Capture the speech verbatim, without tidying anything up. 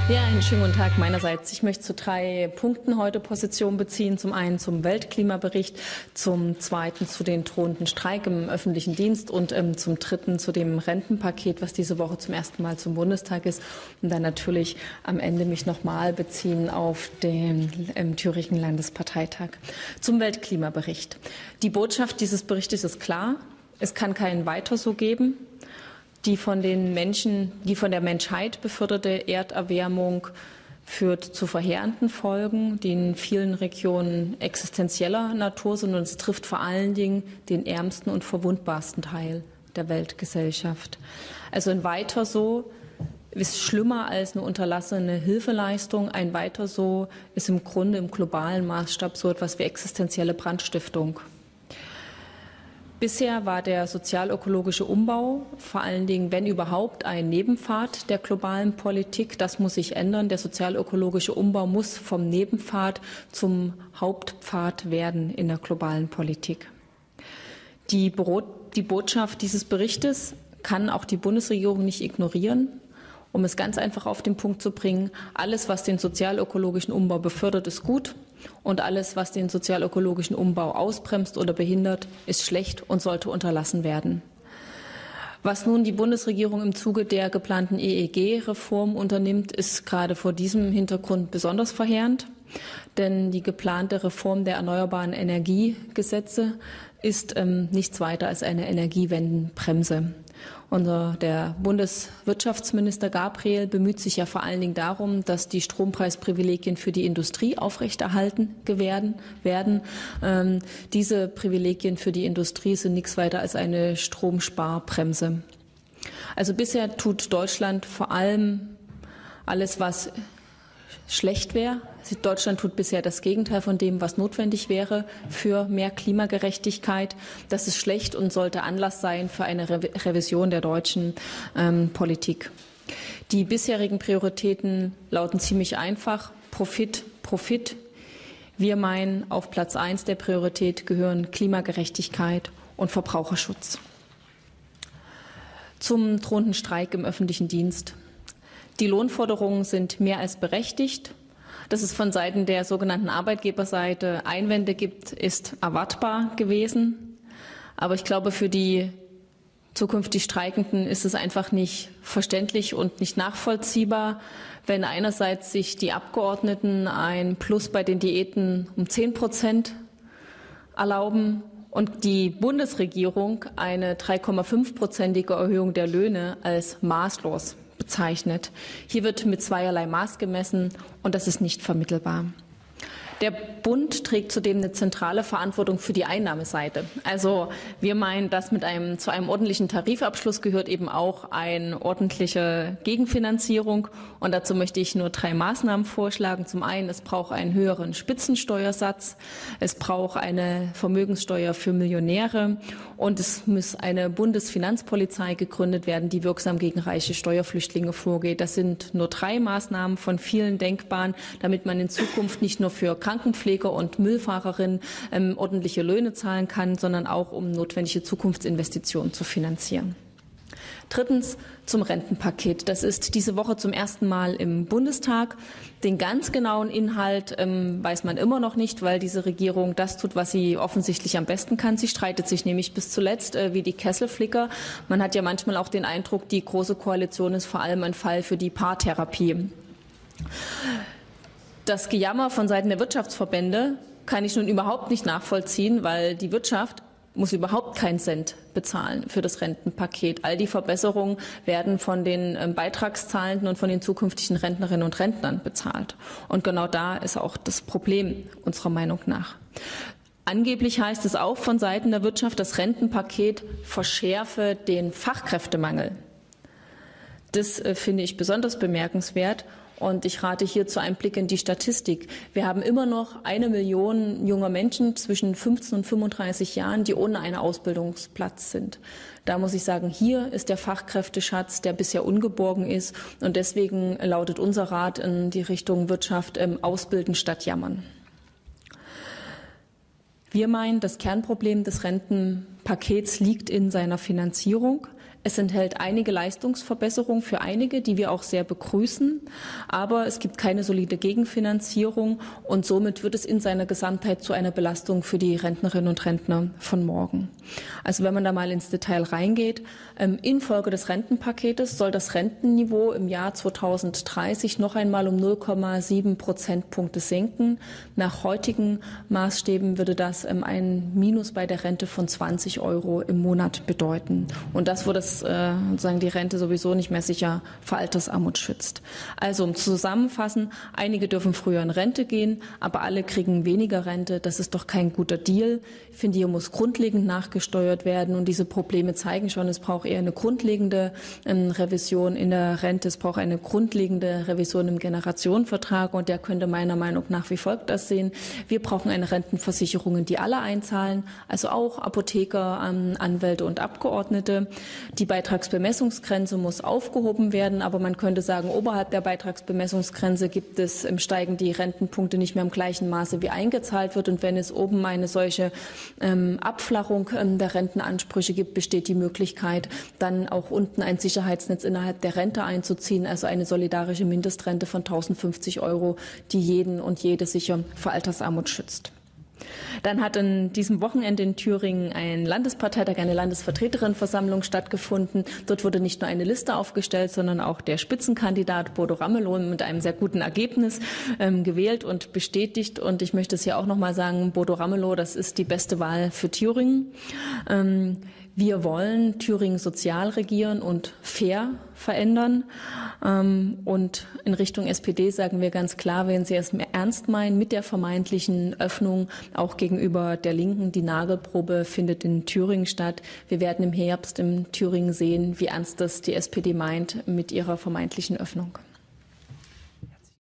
Ja, einen schönen guten Tag meinerseits. Ich möchte zu drei Punkten heute Position beziehen. Zum einen zum Weltklimabericht, zum zweiten zu den drohenden Streik im öffentlichen Dienst und ähm, zum dritten zu dem Rentenpaket, was diese Woche zum ersten Mal zum Bundestag ist. Und dann natürlich am Ende mich nochmal beziehen auf den ähm, Thüringen Landesparteitag. Zum Weltklimabericht. Die Botschaft dieses Berichtes ist klar. Es kann keinen Weiter so geben. Die von den Menschen, die von der Menschheit beförderte Erderwärmung führt zu verheerenden Folgen, die in vielen Regionen existenzieller Natur sind, und es trifft vor allen Dingen den ärmsten und verwundbarsten Teil der Weltgesellschaft. Also ein Weiter so ist schlimmer als eine unterlassene Hilfeleistung. Ein Weiter so ist im Grunde im globalen Maßstab so etwas wie existenzielle Brandstiftung. Bisher war der sozialökologische Umbau vor allen Dingen, wenn überhaupt, ein Nebenpfad der globalen Politik. Das muss sich ändern. Der sozialökologische Umbau muss vom Nebenpfad zum Hauptpfad werden in der globalen Politik. Die, die Botschaft dieses Berichtes kann auch die Bundesregierung nicht ignorieren. Um es ganz einfach auf den Punkt zu bringen, alles, was den sozialökologischen Umbau befördert, ist gut. Und alles, was den sozialökologischen Umbau ausbremst oder behindert, ist schlecht und sollte unterlassen werden. Was nun die Bundesregierung im Zuge der geplanten E E G-Reform unternimmt, ist gerade vor diesem Hintergrund besonders verheerend. Denn die geplante Reform der erneuerbaren Energiegesetze ist ähm, nichts weiter als eine Energiewendenbremse. Unser, der Bundeswirtschaftsminister Gabriel bemüht sich ja vor allen Dingen darum, dass die Strompreisprivilegien für die Industrie aufrechterhalten werden. werden. Ähm, diese Privilegien für die Industrie sind nichts weiter als eine Stromsparbremse. Also bisher tut Deutschland vor allem alles, was schlecht wäre. Deutschland tut bisher das Gegenteil von dem, was notwendig wäre für mehr Klimagerechtigkeit. Das ist schlecht und sollte Anlass sein für eine Re- Revision der deutschen ähm, Politik. Die bisherigen Prioritäten lauten ziemlich einfach: Profit, Profit. Wir meinen, auf Platz eins der Priorität gehören Klimagerechtigkeit und Verbraucherschutz. Zum drohenden Streik im öffentlichen Dienst. Die Lohnforderungen sind mehr als berechtigt. Dass es von Seiten der sogenannten Arbeitgeberseite Einwände gibt, ist erwartbar gewesen. Aber ich glaube, für die zukünftig Streikenden ist es einfach nicht verständlich und nicht nachvollziehbar, wenn einerseits sich die Abgeordneten ein Plus bei den Diäten um zehn Prozent erlauben und die Bundesregierung eine drei Komma fünf prozentige Erhöhung der Löhne als maßlos bezeichnet. Hier wird mit zweierlei Maß gemessen und das ist nicht vermittelbar. Der Bund trägt zudem eine zentrale Verantwortung für die Einnahmeseite. Also wir meinen, dass mit einem, zu einem ordentlichen Tarifabschluss gehört eben auch eine ordentliche Gegenfinanzierung. Und dazu möchte ich nur drei Maßnahmen vorschlagen. Zum einen, es braucht einen höheren Spitzensteuersatz. Es braucht eine Vermögenssteuer für Millionäre. Und es muss eine Bundesfinanzpolizei gegründet werden, die wirksam gegen reiche Steuerflüchtlinge vorgeht. Das sind nur drei Maßnahmen von vielen denkbaren, damit man in Zukunft nicht nur für Krankenpfleger und Müllfahrerinnen ähm, ordentliche Löhne zahlen kann, sondern auch um notwendige Zukunftsinvestitionen zu finanzieren. Drittens zum Rentenpaket. Das ist diese Woche zum ersten Mal im Bundestag. Den ganz genauen Inhalt ähm, weiß man immer noch nicht, weil diese Regierung das tut, was sie offensichtlich am besten kann. Sie streitet sich nämlich bis zuletzt äh, wie die Kesselflicker. Man hat ja manchmal auch den Eindruck, die Große Koalition ist vor allem ein Fall für die Paartherapie. Das Gejammer von Seiten der Wirtschaftsverbände kann ich nun überhaupt nicht nachvollziehen, weil die Wirtschaft muss überhaupt keinen Cent bezahlen für das Rentenpaket. All die Verbesserungen werden von den Beitragszahlenden und von den zukünftigen Rentnerinnen und Rentnern bezahlt. Und genau da ist auch das Problem unserer Meinung nach. Angeblich heißt es auch von Seiten der Wirtschaft, das Rentenpaket verschärfe den Fachkräftemangel. Das äh, finde ich besonders bemerkenswert. Und ich rate hier zu einem Blick in die Statistik. Wir haben immer noch eine Million junger Menschen zwischen fünfzehn und fünfunddreißig Jahren, die ohne einen Ausbildungsplatz sind. Da muss ich sagen, hier ist der Fachkräfteschatz, der bisher ungeborgen ist. Und deswegen lautet unser Rat in die Richtung Wirtschaft, ähm, ausbilden statt jammern. Wir meinen, das Kernproblem des Rentenpakets liegt in seiner Finanzierung. Es enthält einige Leistungsverbesserungen für einige, die wir auch sehr begrüßen, aber es gibt keine solide Gegenfinanzierung und somit wird es in seiner Gesamtheit zu einer Belastung für die Rentnerinnen und Rentner von morgen. Also wenn man da mal ins Detail reingeht, infolge des Rentenpaketes soll das Rentenniveau im Jahr zweitausenddreißig noch einmal um null Komma sieben Prozentpunkte sinken. Nach heutigen Maßstäben würde das ein Minus bei der Rente von zwanzig Euro im Monat bedeuten. Und das würde äh, sozusagen die Rente sowieso nicht mehr sicher vor Altersarmut schützt. Also um zu zusammenfassen, einige dürfen früher in Rente gehen, aber alle kriegen weniger Rente. Das ist doch kein guter Deal. Ich finde, hier muss grundlegend nachgesteuert werden und diese Probleme zeigen schon, es braucht eher eine grundlegende ähm, Revision in der Rente, es braucht eine grundlegende Revision im Generationenvertrag und der könnte meiner Meinung nach wie folgt aussehen. Wir brauchen eine Rentenversicherung, die alle einzahlen, also auch Apotheker, ähm, Anwälte und Abgeordnete. Die Beitragsbemessungsgrenze muss aufgehoben werden, aber man könnte sagen, oberhalb der Beitragsbemessungsgrenze gibt es, steigen die Rentenpunkte nicht mehr im gleichen Maße wie eingezahlt wird. Und wenn es oben eine solche ähm, Abflachung ähm, der Rentenansprüche gibt, besteht die Möglichkeit, dann auch unten ein Sicherheitsnetz innerhalb der Rente einzuziehen, also eine solidarische Mindestrente von tausendfünfzig Euro, die jeden und jede sicher vor Altersarmut schützt. Dann hat an diesem Wochenende in Thüringen ein Landesparteitag, eine Landesvertreterinnenversammlung stattgefunden. Dort wurde nicht nur eine Liste aufgestellt, sondern auch der Spitzenkandidat Bodo Ramelow mit einem sehr guten Ergebnis ähm, gewählt und bestätigt. Und ich möchte es hier auch noch mal sagen, Bodo Ramelow, das ist die beste Wahl für Thüringen. Ähm, Wir wollen Thüringen sozial regieren und fair verändern. Und in Richtung S P D sagen wir ganz klar, wenn Sie es ernst meinen mit der vermeintlichen Öffnung auch gegenüber der Linken, die Nagelprobe findet in Thüringen statt. Wir werden im Herbst in Thüringen sehen, wie ernst das die S P D meint mit ihrer vermeintlichen Öffnung.